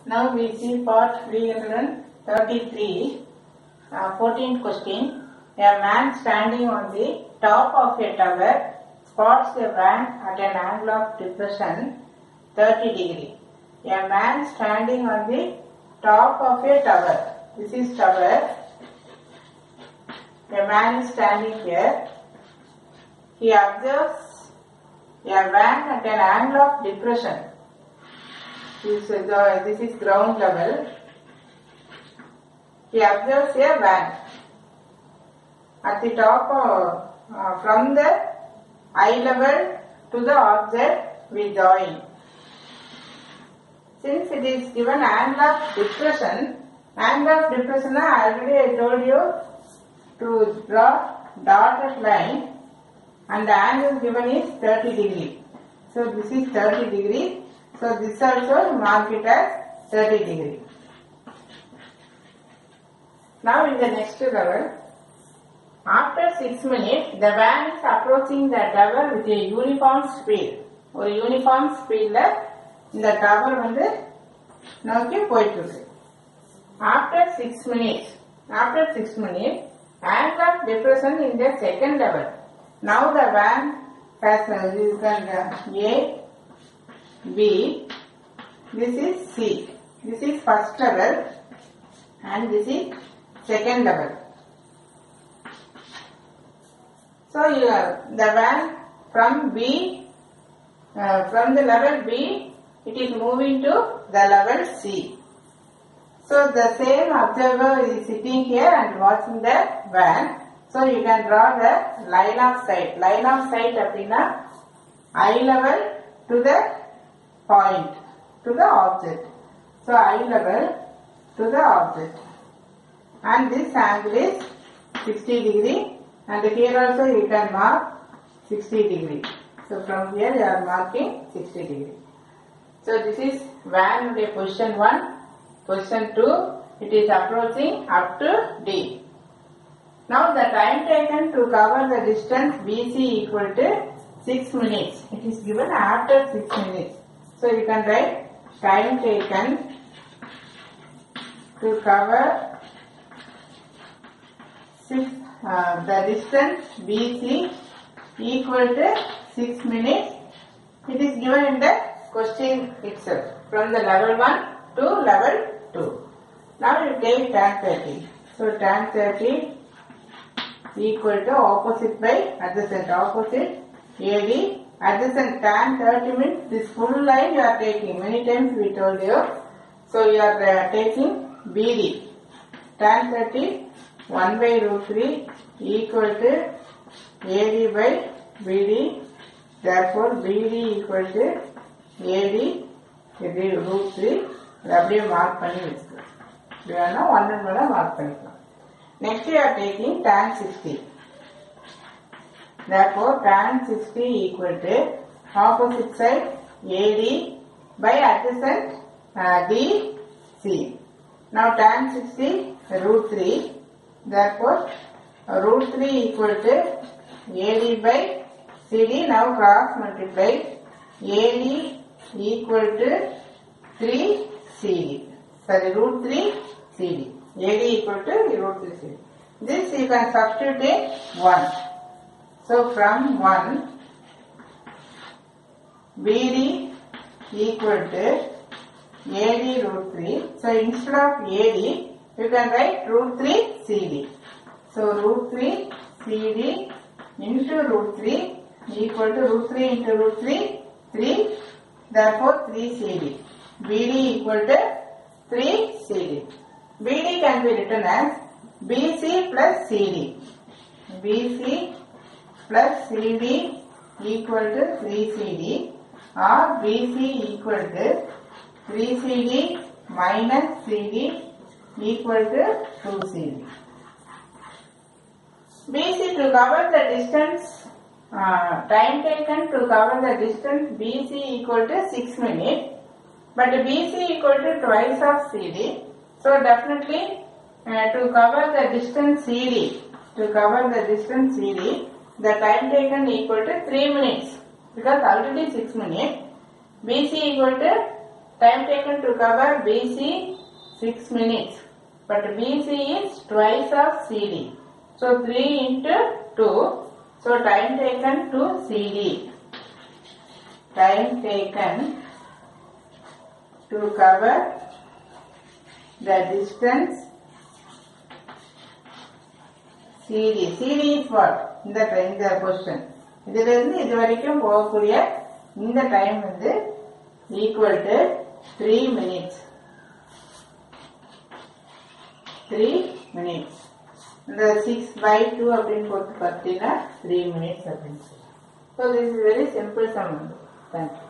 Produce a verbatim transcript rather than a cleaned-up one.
Now we see part three hundred thirty-three, uh, fourteenth question. A man standing on the top of a tower spots a van at an angle of depression thirty degree. A man standing on the top of a tower. This is tower. A man is standing here. He observes a van at an angle of depression. This is, uh, this is ground level. He observes a van at the top of, uh, from the eye level to the object we join. Since it is given angle of depression, angle of depression already I told you to draw dotted line and the angle given is thirty degree. So this is thirty degree. So this also mark it as thirty degree. Now in the next level, after six minutes, the van is approaching the tower with a uniform speed. ஒரு uniform speed இந்த tower வந்து நோக்கி போயிட்டு இருக்கு. After six minutes, after six minutes, angle of depression in the second level. Now the van has uh, A, B, this is C. This is first level and this is second level. So you have the van from B, uh, from the level B, it is moving to the level C. So the same observer is sitting here and watching the van. So you can draw the line of sight. Line of sight appadina eye level to the point, to the object. So eye level to the object. And this angle is sixty degree. And here also you can mark sixty degree. So from here you are marking sixty degree. So this is van position one. Position two, it is approaching up to D. Now the time taken to cover the distance B C equal to six minutes. It is given after six minutes. So you can write time taken to cover six, uh, the distance B C equal to six minutes. It is given in the question itself from the level one to level two. Now you take tan thirty. So tan thirty equal to opposite by adjacent. Opposite A D. Adjacent tan thirty means this full line you are taking. Many times we told you. So you are uh, taking B D. Tan thirty one by root three equal to A D by B D. Therefore B D equal to A D root three. அப்படியே mark பண்ணி வச்சுக்கலாம். இப்படி வேணா ஒன்று மேலே mark பண்ணிக்கலாம். Next you are taking tan sixty. Therefore tan sixty equal to opposite side A D by adjacent uh, D C. Now tan sixty root three. Therefore uh, root three equal to A D by C D. Now cross multiply. A D equal to three C D. Sorry, root three C D. A D equal to root three C D. This you can substitute in one. So from one, B D equal to A D root three. So instead of A D, you can write root three C D. So root three C D into root three equal to root three into root three, three. Therefore three C D. B D equal to three C D. B D can be written as B C plus C D. B C plus C D equal to three C D or B C equal to three C D minus C D equal to two C D. B C to cover the distance, uh, time taken to cover the distance B C equal to six minutes. But B C equal to twice of C D. So definitely uh, to cover the distance C D, to cover the distance C D, the time taken equal to three minutes. Because already six minutes. B C equal to time taken to cover B C six minutes, but B C is twice of C D. So three into two. So time taken to C D. Time taken to cover the distance C D. C D is what? In the in the question. இதிலிருந்து இது வரைக்கும் போகக்கூடிய இந்த time வந்து equal to three minutes. three minutes. இந்த six by two அப்படின்னு போட்டு பார்த்தீங்கன்னா three minutes அப்படின்னு. So this is very simple sum. Thank you.